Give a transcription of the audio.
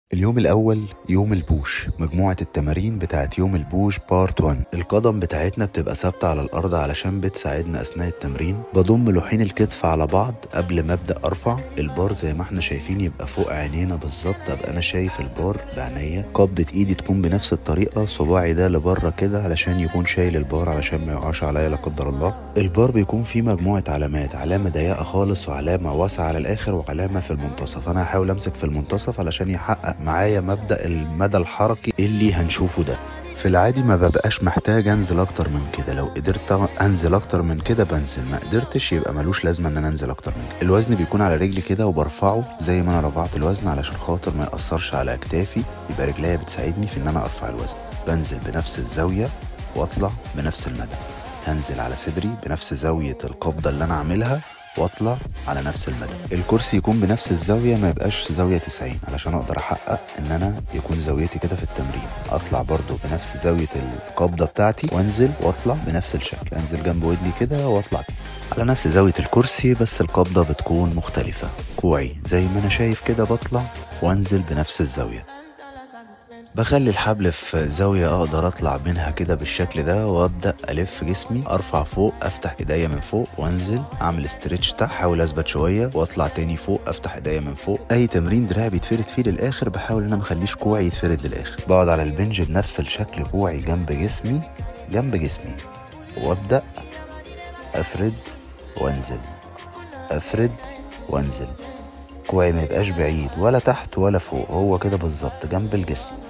اليوم الأول يوم البوش، مجموعة التمارين بتاعت يوم البوش بارت 1. القدم بتاعتنا بتبقى ثابتة على الأرض علشان بتساعدنا أثناء التمرين. بضم لوحين الكتف على بعض قبل ما أبدأ أرفع البار زي ما احنا شايفين، يبقى فوق عينينا بالظبط، أبقى أنا شايف البار بعينيا. قبضة إيدي تكون بنفس الطريقة، صباعي ده لبره كده علشان يكون شايل البار علشان ما يقعش عليا لا قدر الله. البار بيكون فيه مجموعة علامات، علامة ضيقة خالص وعلامة واسعة على الآخر وعلامة في المنتصف. أنا هحاول أمسك في المنتصف علشان يحقق معايا مبدأ المدى الحركي اللي هنشوفه ده. في العادي ما ببقاش محتاج انزل اكتر من كده، لو قدرت انزل اكتر من كده بنزل، ما قدرتش يبقى ملوش لازمه ان انا انزل اكتر من كده. الوزن بيكون على رجلي كده وبرفعه زي ما انا رفعت الوزن علشان خاطر ما يأثرش على اكتافي، يبقى رجليا بتساعدني في ان انا ارفع الوزن. بنزل بنفس الزاويه واطلع بنفس المدى. هنزل على صدري بنفس زاويه القبضه اللي انا عاملها واطلع على نفس المدى. الكرسي يكون بنفس الزاويه، ما يبقاش زاويه 90 علشان اقدر احقق ان انا يكون زاويتي كده في التمرين. اطلع برضو بنفس زاويه القبضه بتاعتي وانزل واطلع بنفس الشكل، انزل جنب ودني كده واطلع على نفس زاويه الكرسي، بس القبضه بتكون مختلفه. كوعي زي ما انا شايف كده بطلع وانزل بنفس الزاويه. بخلي الحبل في زاوية اقدر اطلع منها كده بالشكل ده، وابدأ الف جسمي، ارفع فوق، افتح ايديا من فوق وانزل، اعمل استرتش تحت، احاول اثبت شوية واطلع تاني فوق، افتح ايديا من فوق. اي تمرين دراعي بيتفرد فيه للاخر بحاول ان انا مخليش كوعي يتفرد للاخر. بقعد على البنج بنفس الشكل، كوعي جنب جسمي جنب جسمي، وابدأ افرد وانزل، افرد وانزل. كوعي ما يبقاش بعيد ولا تحت ولا فوق، هو كده بالظبط جنب الجسم.